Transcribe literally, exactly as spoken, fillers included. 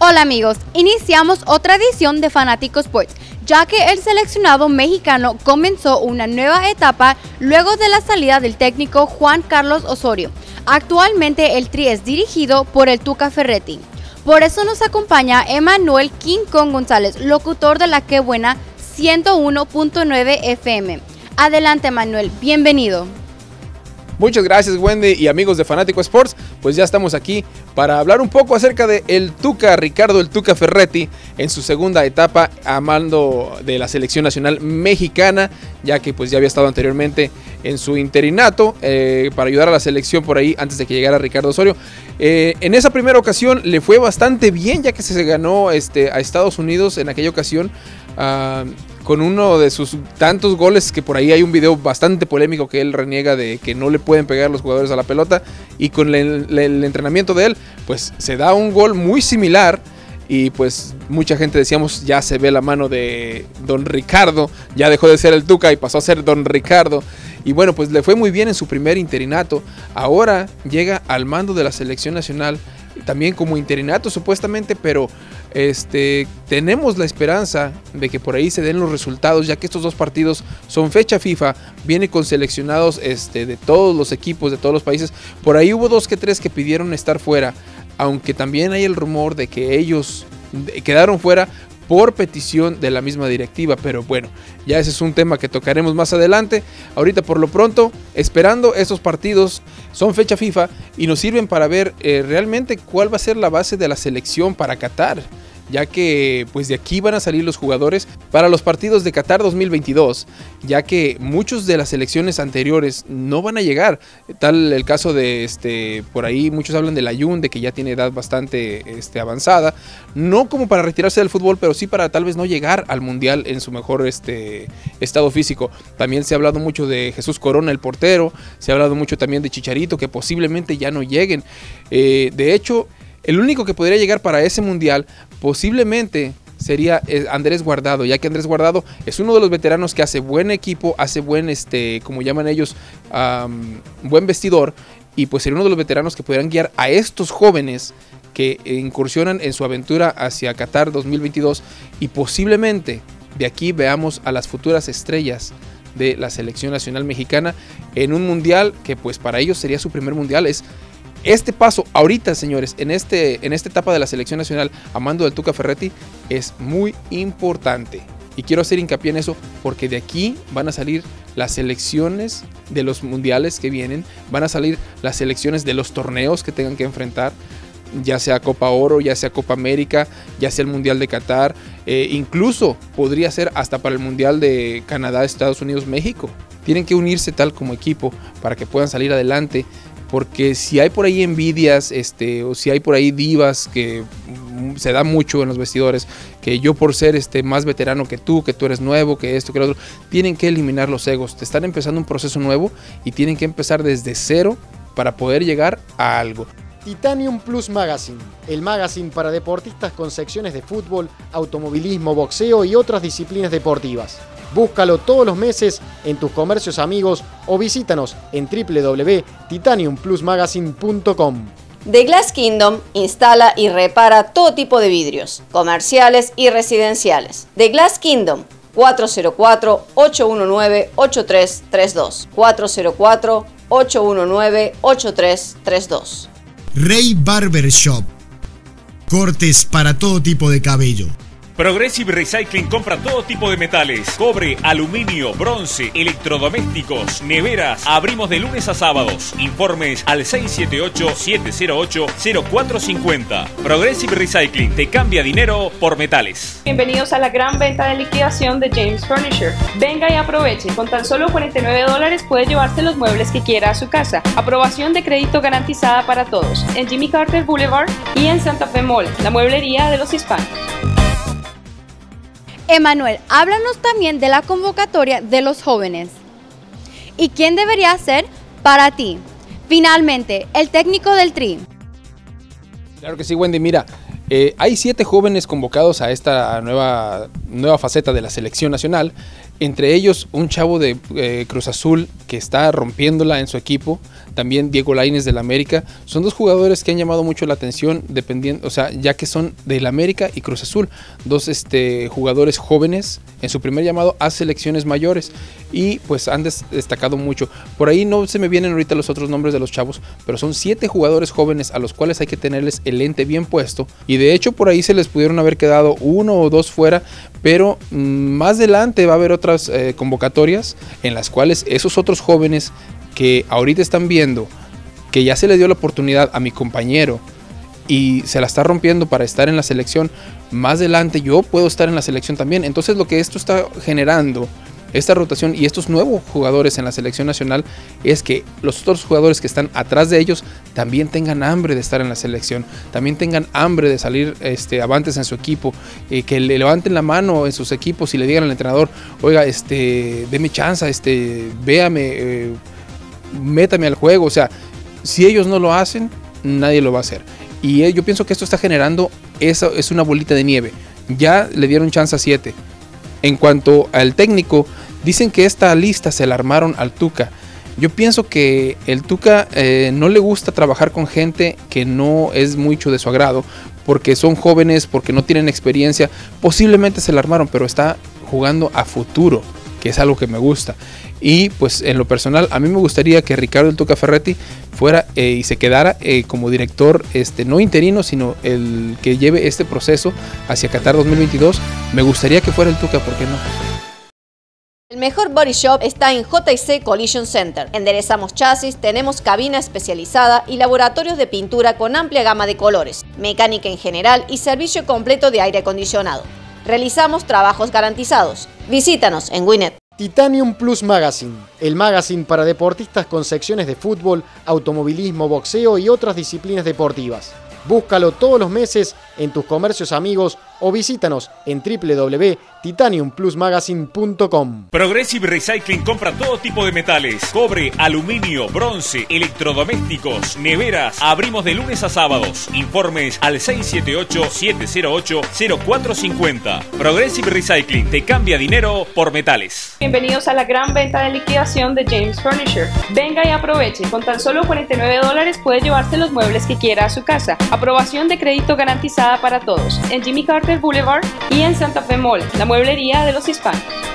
Hola amigos, iniciamos otra edición de Fanático Sports, ya que el seleccionado mexicano comenzó una nueva etapa luego de la salida del técnico Juan Carlos Osorio. Actualmente el Tri es dirigido por el Tuca Ferretti. Por eso nos acompaña Emanuel King Kong González, locutor de la Que Buena ciento uno punto nueve F M. Adelante Emanuel, bienvenido. Muchas gracias Wendy y amigos de Fanático Sports, pues ya estamos aquí para hablar un poco acerca de el Tuca, Ricardo el Tuca Ferretti, en su segunda etapa a mando de la selección nacional mexicana, ya que pues ya había estado anteriormente en su interinato eh, para ayudar a la selección por ahí antes de que llegara Ricardo Osorio. Eh, en esa primera ocasión le fue bastante bien, ya que se ganó este, a Estados Unidos en aquella ocasión. Uh, con uno de sus tantos goles, que por ahí hay un video bastante polémico que él reniega de que no le pueden pegar los jugadores a la pelota, y con el, el, el entrenamiento de él pues se da un gol muy similar y pues mucha gente decíamos ya se ve la mano de don Ricardo, ya dejó de ser el Tuca y pasó a ser don Ricardo, y bueno pues le fue muy bien en su primer interinato. Ahora llega al mando de la selección nacional también como interinato supuestamente, pero este, tenemos la esperanza de que por ahí se den los resultados, ya que estos dos partidos son fecha FIFA, viene con seleccionados este, de todos los equipos, de todos los países. Por ahí hubo dos que tres que pidieron estar fuera, aunque también hay el rumor de que ellos quedaron fuera por petición de la misma directiva, pero bueno, ya ese es un tema que tocaremos más adelante. Ahorita por lo pronto, esperando estos partidos, son fecha FIFA y nos sirven para ver eh, realmente cuál va a ser la base de la selección para Qatar, ya que pues de aquí van a salir los jugadores para los partidos de Qatar dos mil veintidós, ya que muchos de las selecciones anteriores no van a llegar, tal el caso de este, por ahí muchos hablan del Ayun, de que ya tiene edad bastante este, avanzada, no como para retirarse del fútbol, pero sí para tal vez no llegar al mundial en su mejor este, estado físico. También se ha hablado mucho de Jesús Corona, el portero, se ha hablado mucho también de Chicharito, que posiblemente ya no lleguen. Eh, de hecho, el único que podría llegar para ese mundial posiblemente sería Andrés Guardado, ya que Andrés Guardado es uno de los veteranos que hace buen equipo, hace buen, este, como llaman ellos, um, buen vestidor, y pues sería uno de los veteranos que podrían guiar a estos jóvenes que incursionan en su aventura hacia Qatar dos mil veintidós, y posiblemente de aquí veamos a las futuras estrellas de la selección nacional mexicana en un mundial que pues para ellos sería su primer mundial. Es Este paso ahorita, señores, en, este, en esta etapa de la selección nacional a mando del Tuca Ferretti es muy importante. Y quiero hacer hincapié en eso porque de aquí van a salir las selecciones de los mundiales que vienen, van a salir las selecciones de los torneos que tengan que enfrentar, ya sea Copa Oro, ya sea Copa América, ya sea el Mundial de Qatar, eh, incluso podría ser hasta para el Mundial de Canadá, Estados Unidos, México. Tienen que unirse tal como equipo para que puedan salir adelante. Porque si hay por ahí envidias, este, o si hay por ahí divas, que se da mucho en los vestidores, que yo por ser este, más veterano que tú, que tú eres nuevo, que esto, que lo otro, tienen que eliminar los egos. Te están empezando un proceso nuevo y tienen que empezar desde cero para poder llegar a algo. Titanium Plus Magazine, el magazine para deportistas con secciones de fútbol, automovilismo, boxeo y otras disciplinas deportivas. Búscalo todos los meses en tus comercios amigos o visítanos en w w w punto titanium plus magazine punto com. The Glass Kingdom instala y repara todo tipo de vidrios, comerciales y residenciales. The Glass Kingdom, cuatro cero cuatro, ocho uno nueve, ocho tres tres dos, cuatro cero cuatro, ocho uno nueve, ocho tres tres dos. Rey Barber Shop, cortes para todo tipo de cabello. Progressive Recycling compra todo tipo de metales, cobre, aluminio, bronce, electrodomésticos, neveras. Abrimos de lunes a sábados. Informes al seis siete ocho, siete cero ocho, cero cuatro cinco cero. Progressive Recycling te cambia dinero por metales. Bienvenidos a la gran venta de liquidación de James Furniture. Venga y aproveche. Con tan solo cuarenta y nueve dólares puede llevarse los muebles que quiera a su casa. Aprobación de crédito garantizada para todos. En Jimmy Carter Boulevard y en Santa Fe Mall, la mueblería de los hispanos. Emanuel, háblanos también de la convocatoria de los jóvenes. ¿Y quién debería ser para ti? Finalmente, el técnico del Tri. Claro que sí, Wendy. Mira, eh, hay siete jóvenes convocados a esta nueva nueva faceta de la selección nacional, entre ellos un chavo de eh, Cruz Azul que está rompiéndola en su equipo, también Diego Lainez del América. Son dos jugadores que han llamado mucho la atención, dependiendo, o sea, ya que son del América y Cruz Azul, dos este, jugadores jóvenes en su primer llamado a selecciones mayores, y pues han des destacado mucho. Por ahí no se me vienen ahorita los otros nombres de los chavos, pero son siete jugadores jóvenes a los cuales hay que tenerles el lente bien puesto, y de hecho por ahí se les pudieron haber quedado uno o dos fuera, pero mmm, más adelante va a haber otras eh, convocatorias en las cuales esos otros jóvenes que ahorita están viendo que ya se le dio la oportunidad a mi compañero y se la está rompiendo para estar en la selección, más adelante yo puedo estar en la selección también. Entonces lo que esto está generando, esta rotación y estos nuevos jugadores en la selección nacional, es que los otros jugadores que están atrás de ellos también tengan hambre de estar en la selección, también tengan hambre de salir este, avantes en su equipo, eh, que le levanten la mano en sus equipos y le digan al entrenador, oiga, este, deme chance, este, véame, eh, métame al juego. O sea, si ellos no lo hacen, nadie lo va a hacer. Y yo pienso que esto está generando, eso es una bolita de nieve. Ya le dieron chance a siete. En cuanto al técnico, dicen que esta lista se la armaron al Tuca. Yo pienso que el Tuca eh, no le gusta trabajar con gente que no es mucho de su agrado, porque son jóvenes, porque no tienen experiencia. Posiblemente se la armaron, pero está jugando a futuro, que es algo que me gusta. Y pues en lo personal, a mí me gustaría que Ricardo el Tuca Ferretti fuera eh, y se quedara eh, como director, este, no interino, sino el que lleve este proceso hacia Qatar dos mil veintidós. Me gustaría que fuera el Tuca, ¿por qué no? El mejor body shop está en J C Collision Center. Enderezamos chasis, tenemos cabina especializada y laboratorios de pintura con amplia gama de colores, mecánica en general y servicio completo de aire acondicionado. Realizamos trabajos garantizados. Visítanos en Winnet. Titanium Plus Magazine, el magazine para deportistas con secciones de fútbol, automovilismo, boxeo y otras disciplinas deportivas. Búscalo todos los meses en tus comercios amigos o visítanos en w w w punto titanium plus magazine punto com. Progressive Recycling compra todo tipo de metales: cobre, aluminio, bronce, electrodomésticos, neveras. Abrimos de lunes a sábados. Informes al seis siete ocho, siete cero ocho, cero cuatro cinco cero. Progressive Recycling te cambia dinero por metales. Bienvenidos a la gran venta de liquidación de James Furniture. Venga y aproveche. Con tan solo cuarenta y nueve dólares puede llevarse los muebles que quiera a su casa. Aprobación de crédito garantizada para todos. En Jimmy Carter Boulevard y en Santa Fe Mall, la mueblería de los hispanos.